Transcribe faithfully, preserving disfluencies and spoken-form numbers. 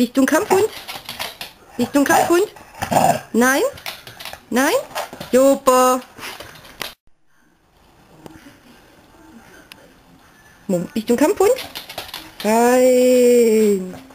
Bist du ein Kampfhund? Bist du ein Kampfhund? Nein? Nein? Super. Mom, bist du ein Kampfhund? Nein.